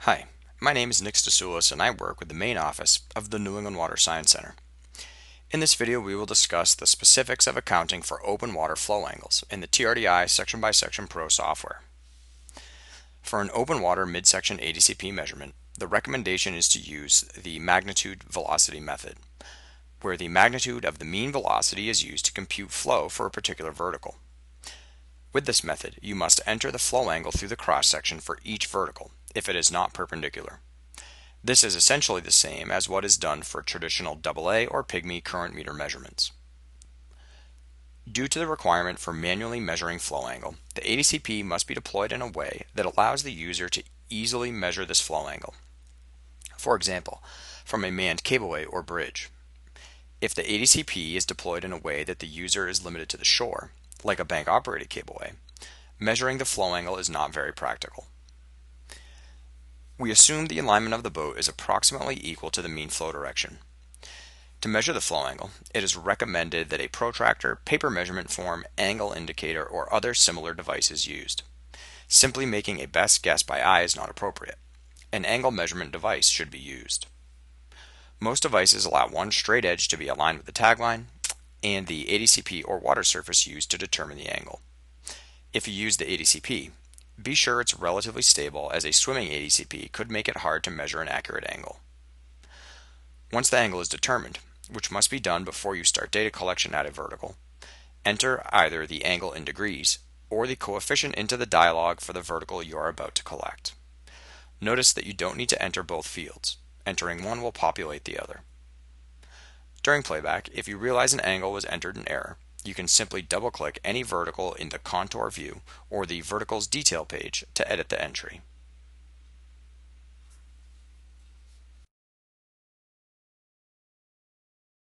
Hi, my name is Nick Stasulis and I work with the main office of the New England Water Science Center. In this video we will discuss the specifics of accounting for open water flow angles in the TRDI Section-by-Section Pro software. For an open water midsection ADCP measurement, the recommendation is to use the magnitude velocity method, where the magnitude of the mean velocity is used to compute flow for a particular vertical. With this method, you must enter the flow angle through the cross-section for each vertical, if it is not perpendicular. This is essentially the same as what is done for traditional AA or pygmy current meter measurements. Due to the requirement for manually measuring flow angle, the ADCP must be deployed in a way that allows the user to easily measure this flow angle. For example, from a manned cableway or bridge. If the ADCP is deployed in a way that the user is limited to the shore, like a bank-operated cableway, measuring the flow angle is not very practical. We assume the alignment of the boat is approximately equal to the mean flow direction. To measure the flow angle, it is recommended that a protractor, paper measurement form, angle indicator, or other similar device is used. Simply making a best guess by eye is not appropriate. An angle measurement device should be used. Most devices allow one straight edge to be aligned with the tagline and the ADCP or water surface used to determine the angle. If you use the ADCP, be sure it's relatively stable, as a swimming ADCP could make it hard to measure an accurate angle. Once the angle is determined, which must be done before you start data collection at a vertical, enter either the angle in degrees or the coefficient into the dialog for the vertical you are about to collect. Notice that you don't need to enter both fields. Entering one will populate the other. During playback, if you realize an angle was entered in error, you can simply double-click any vertical in the contour view or the verticals detail page to edit the entry.